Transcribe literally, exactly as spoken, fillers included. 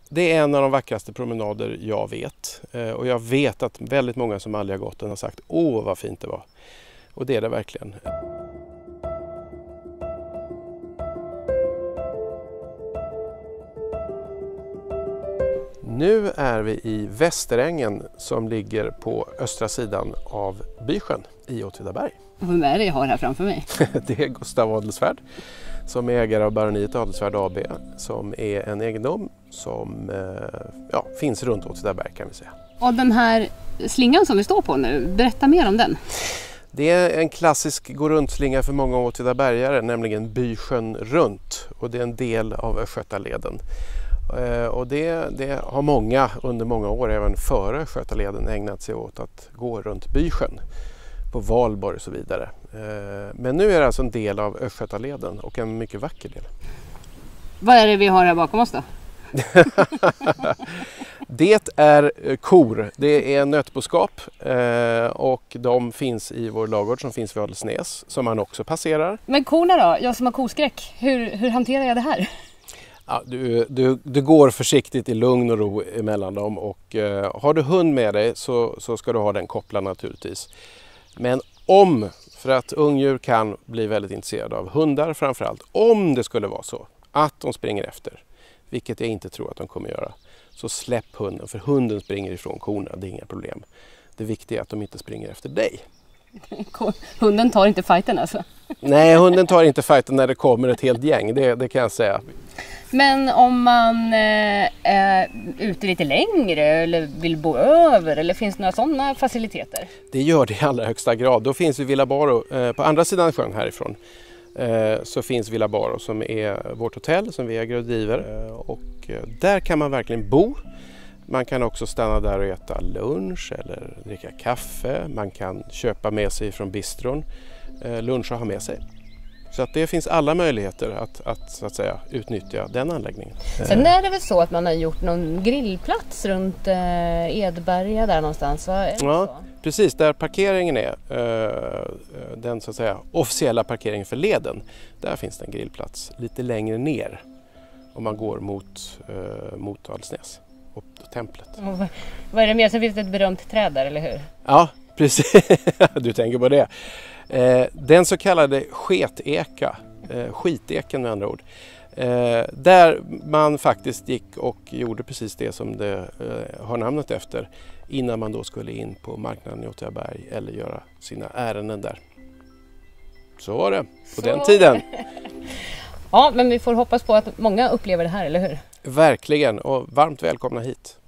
Det är en av de vackraste promenader jag vet. Och jag vet att väldigt många som aldrig har gått den har sagt åh vad fint det var. Och det är det verkligen. Nu är vi i Västerängen som ligger på östra sidan av Bysjön i Åtvidaberg. Vem är det jag har här framför mig? Det är Gustav Adelsvärd som är ägare av Baroniet Adelsvärd A B, som är en egendom som ja, finns runt Åtvidaberg kan vi säga. Och den här slingan som vi står på nu, berätta mer om den. Det är en klassisk gå runt-slinga för många åtvidabergare, nämligen Bysjön runt, och det är en del av Östgötaleden. Och det, det har många under många år, även före Östgötaleden, ägnat sig åt att gå runt Bysjön på Valborg och så vidare. Men nu är det alltså en del av Östgötaleden och en mycket vacker del. Vad är det vi har här bakom oss då? Det är kor, det är nötboskap och de finns i vår lagård som finns vid Adelsnäs som man också passerar. Men korna då? Jag som har koskräck, hur, hur hanterar jag det här? Ja, du, du, du går försiktigt i lugn och ro emellan dem och eh, har du hund med dig så, så ska du ha den kopplad naturligtvis. Men om, för att ungdjur kan bli väldigt intresserade av hundar framförallt, om det skulle vara så att de springer efter, vilket jag inte tror att de kommer göra, så släpp hunden, för hunden springer ifrån korna, det är inga problem. Det viktiga är att de inte springer efter dig. Hunden tar inte fighten alltså? Nej, hunden tar inte fighten när det kommer ett helt gäng, det, det kan jag säga. Men om man eh, är ute lite längre eller vill bo över, eller finns det några sådana faciliteter? Det gör det i allra högsta grad. Då finns ju Villa Baro eh, på andra sidan sjön härifrån. Eh, så finns Villa Baro som är vårt hotell som vi äger och driver. Eh, och eh, där kan man verkligen bo. Man kan också stanna där och äta lunch eller dricka kaffe. Man kan köpa med sig från bistron eh, lunch och ha med sig. Så att det finns alla möjligheter att, att, så att säga, utnyttja den anläggningen. Sen är det väl så att man har gjort någon grillplats runt eh, Edberga där någonstans, va? Är det ja, så? Precis. Där parkeringen är, eh, den så att säga officiella parkeringen för leden, där finns det en grillplats lite längre ner om man går mot, eh, mot Adelsnäs och templet. Och vad, vad är det mer? Så finns det ett berömt träd där, eller hur? Ja, precis. Du tänker på det. Eh, den så kallade sketeka, eh, skiteken med andra ord, eh, där man faktiskt gick och gjorde precis det som det eh, har namnet efter innan man då skulle in på marknaden i Åtvidaberg eller göra sina ärenden där. Så var det på så den tiden. Ja, men vi får hoppas på att många upplever det här, eller hur? Verkligen, och varmt välkomna hit.